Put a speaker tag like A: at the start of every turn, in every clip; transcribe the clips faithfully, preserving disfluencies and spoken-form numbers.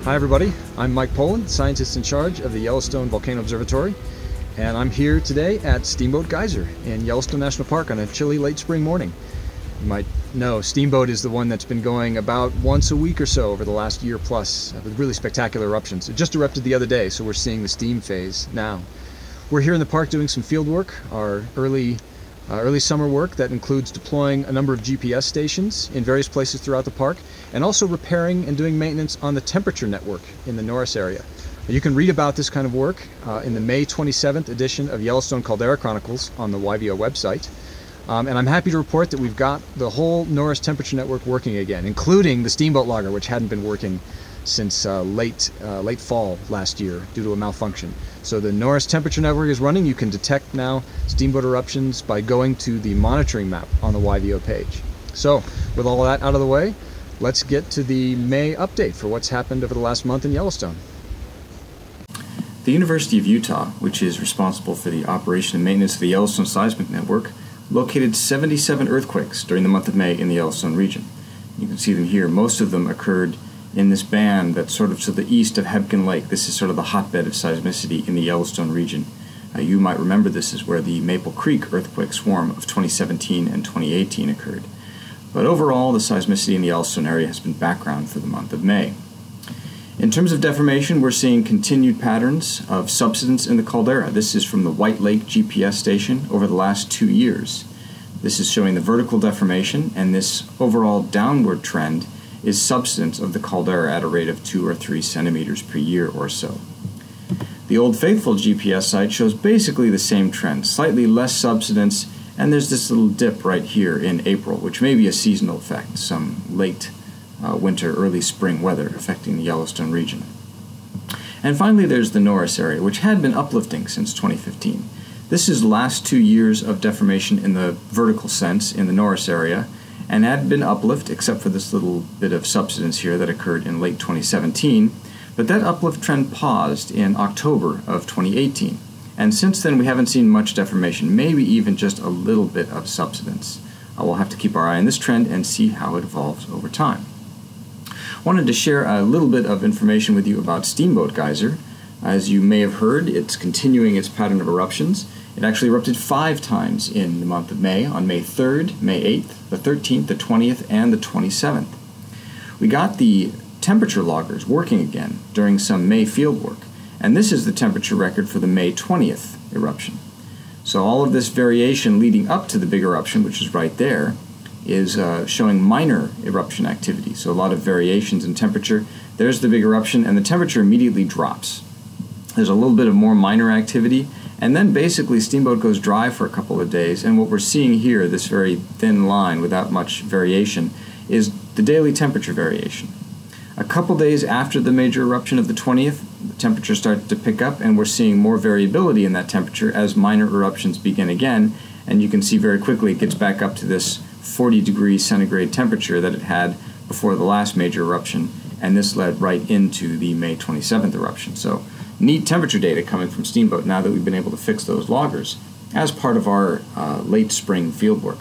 A: Hi everybody, I'm Mike Poland, scientist in charge of the Yellowstone Volcano Observatory, and I'm here today at Steamboat Geyser in Yellowstone National Park on a chilly late spring morning. You might know Steamboat is the one that's been going about once a week or so over the last year plus with really spectacular eruptions. It just erupted the other day, so we're seeing the steam phase now. We're here in the park doing some field work, our early Uh, early summer work that includes deploying a number of G P S stations in various places throughout the park, and also repairing and doing maintenance on the temperature network in the Norris area. You can read about this kind of work uh, in the May twenty-seventh edition of Yellowstone Caldera Chronicles on the Y V O website. Um, and I'm happy to report that we've got the whole Norris temperature network working again, including the Steamboat logger, which hadn't been working since uh, late uh, late fall last year due to a malfunction. So the Norris temperature network is running. You can detect now steamboat eruptions by going to the monitoring map on the Y V O page. So with all that out of the way, let's get to the May update for what's happened over the last month in Yellowstone.
B: The University of Utah, which is responsible for the operation and maintenance of the Yellowstone seismic network, located seventy-seven earthquakes during the month of May in the Yellowstone region. You can see them here. Most of them occurred in this band that's sort of to the east of Hebgen Lake. This is sort of the hotbed of seismicity in the Yellowstone region. Uh, you might remember this is where the Maple Creek earthquake swarm of twenty seventeen and twenty eighteen occurred. But overall, the seismicity in the Yellowstone area has been background for the month of May. In terms of deformation, we're seeing continued patterns of subsidence in the caldera. This is from the White Lake G P S station over the last two years. This is showing the vertical deformation, and this overall downward trend is subsidence of the caldera at a rate of two or three centimeters per year or so. The Old Faithful G P S site shows basically the same trend, slightly less subsidence, and there's this little dip right here in April, which may be a seasonal effect, some late uh, winter, early spring weather affecting the Yellowstone region. And finally there's the Norris area, which had been uplifting since twenty fifteen. This is the last two years of deformation in the vertical sense in the Norris area, and had been uplift except for this little bit of subsidence here that occurred in late twenty seventeen, but that uplift trend paused in October of twenty eighteen, and since then we haven't seen much deformation, maybe even just a little bit of subsidence. Uh, we'll have to keep our eye on this trend and see how it evolves over time. Wanted to share a little bit of information with you about Steamboat Geyser. As you may have heard, it's continuing its pattern of eruptions. It actually erupted five times in the month of May, on May third, May eighth, the thirteenth, the twentieth, and the twenty-seventh. We got the temperature loggers working again during some May field work, and this is the temperature record for the May twentieth eruption. So all of this variation leading up to the big eruption, which is right there, is uh, showing minor eruption activity, so a lot of variations in temperature. There's the big eruption, and the temperature immediately drops. There's a little bit of more minor activity, and then basically Steamboat goes dry for a couple of days, and what we're seeing here, this very thin line without much variation, is the daily temperature variation. A couple days after the major eruption of the twentieth, the temperature started to pick up, and we're seeing more variability in that temperature as minor eruptions begin again, and you can see very quickly it gets back up to this forty degree centigrade temperature that it had before the last major eruption, and this led right into the May twenty-seventh eruption. So neat temperature data coming from Steamboat now that we've been able to fix those loggers as part of our uh, late spring field work.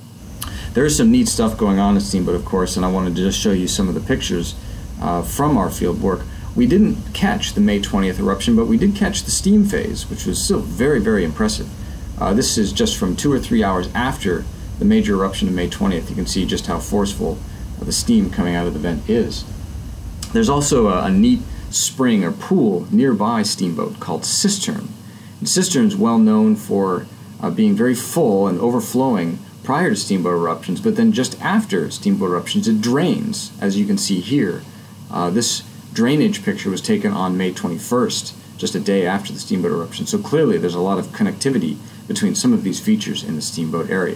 B: There is some neat stuff going on at Steamboat, of course, and I wanted to just show you some of the pictures uh, from our field work. We didn't catch the May twentieth eruption, but we did catch the steam phase, which was still very, very impressive. Uh, this is just from two or three hours after the major eruption of May twentieth. You can see just how forceful uh, the steam coming out of the vent is. There's also a, a neat spring or pool nearby Steamboat called Cistern. And Cistern's well known for uh, being very full and overflowing prior to Steamboat eruptions, but then just after Steamboat eruptions it drains, as you can see here. Uh, this drainage picture was taken on May twenty-first, just a day after the Steamboat eruption, so clearly there's a lot of connectivity between some of these features in the Steamboat area.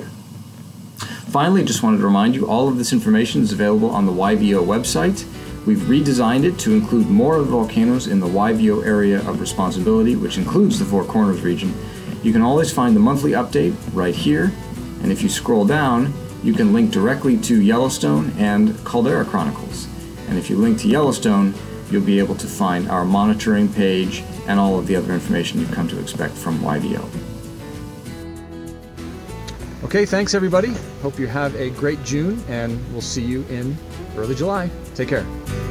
B: Finally, just wanted to remind you, all of this information is available on the Y V O website. We've redesigned it to include more of the volcanoes in the Y V O area of responsibility, which includes the Four Corners region. You can always find the monthly update right here, and if you scroll down, you can link directly to Yellowstone and Caldera Chronicles. And if you link to Yellowstone, you'll be able to find our monitoring page and all of the other information you've come to expect from Y V O.
A: Okay, thanks everybody. Hope you have a great June, and we'll see you in early July. Take care.